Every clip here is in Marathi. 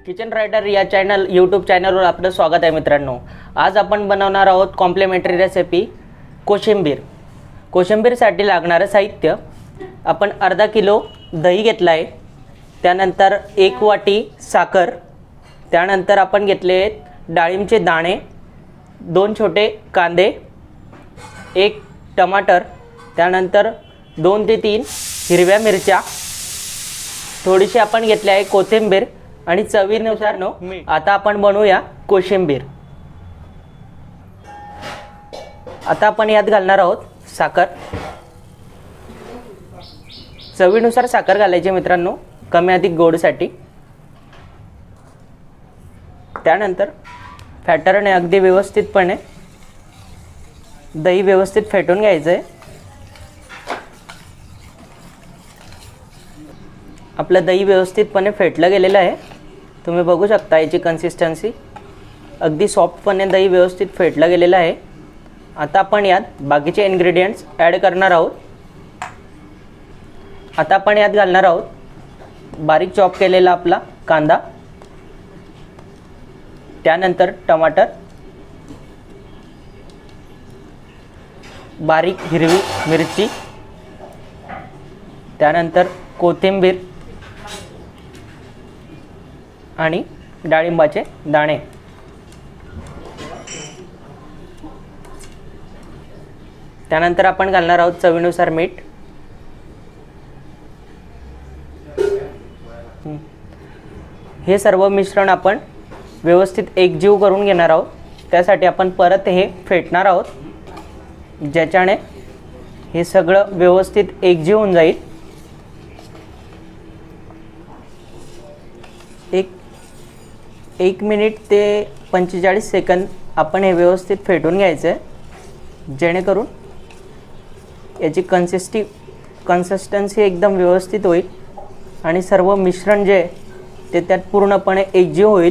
किचन रायडर या यूट्यूब चॅनलवर आपलं स्वागत आहे मित्रांनो। आज आपण बनवणार आहोत कॉम्प्लिमेंटरी रेसिपी कोशिंबीर। कोशिंबीरसाठी लागणारे साहित्य आपण अर्धा किलो दही घेतला आहे, त्यानंतर 1 वाटी साखर, त्यानंतर आपण घेतले डाळिंबचे दाणे, 2 छोटे कांदे, 1 टमाटर, त्यानंतर 2 ते 3 हिरव्या मिरच्या, थोडीशी आपण घेतली आहे कोथिंबीर आणि चवीनुसार मीठ। आता आपण बनवूया कोशिंबीर। आता आपण यात घालणार आहोत साखर। चवीनुसार साखर घालायची मित्रांनो, कमी अधिक गोडसाठी। त्यानंतर फॅटरने अगदी व्यवस्थितपणे दही व्यवस्थित फेटून घ्यायचं आहे। आपलं दही व्यवस्थितपणे फेटलं गेलेलं आहे, तुम्ही बघू शकता याची कन्सिस्टन्सी अगदी सॉफ्टपणे दही व्यवस्थित फेटलं गेलेलं आहे। आता आपण यात बाकीचे इन्ग्रेडियंट्स ॲड करणार आहोत। आता आपण यात घालणार आहोत बारीक चॉप केलेला आपला कांदा, त्यानंतर टमाटर, बारीक हिरवी मिरची, त्यानंतर कोथिंबीर आणि डाळिंबाचे दाणे। त्यानंतर आपण घालणार आहोत चवीनुसार मीठ। हे सर्व मिश्रण आपण व्यवस्थित एकजीव करून घेणार आहोत। त्यासाठी आपण परत हे फेटणार आहोत, ज्याच्याने हे सगळं व्यवस्थित एकजीव होऊन जाईल। एक मिनिट ते 45 सेकंद आपण हे व्यवस्थित फेटून घ्यायचं आहे, जेणेकरून याची कन्सिस्टन्सी एकदम व्यवस्थित होईल आणि सर्व मिश्रण जे ते त्यात पूर्णपणे एकजीव होईल।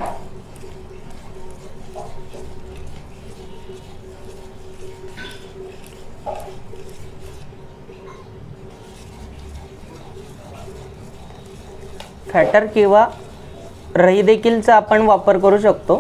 फॅटर किंवा रही देखीलचा आपण वापर करू शकतो।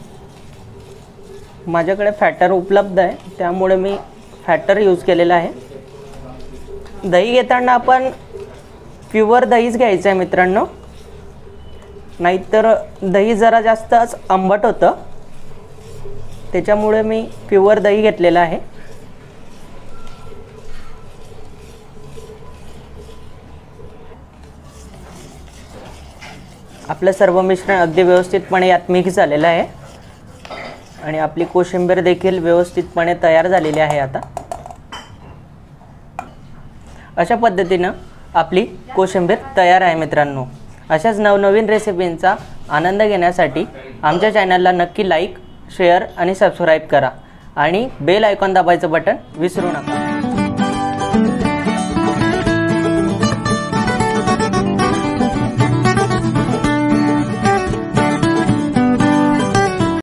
माझ्याकडे फॅटर उपलब्ध आहे, त्यामुळे मी फॅटर यूज केलेला आहे। दही घेताना आपण प्युअर दहीच घ्यायचं आहे मित्रांनो, नाहीतर दही जरा जास्तच आंबट होतं, त्याच्यामुळे मी प्युअर दही घेतलेलं आहे। आपलं सर्व मिश्रण अगदी व्यवस्थितपणे यात मिक्स झालेलं आहे आणि आपली कोशिंबीर देखील व्यवस्थितपणे तयार झालेली आहे। आता अशा पद्धतीनं आपली कोशिंबीर तयार आहे मित्रांनो। अशाच नवनवीन रेसिपींचा आनंद घेण्यासाठी आमच्या चॅनलला नक्की लाईक, शेअर आणि सबस्क्राईब करा आणि बेल आयकॉन दाबायचं बटन विसरू नका।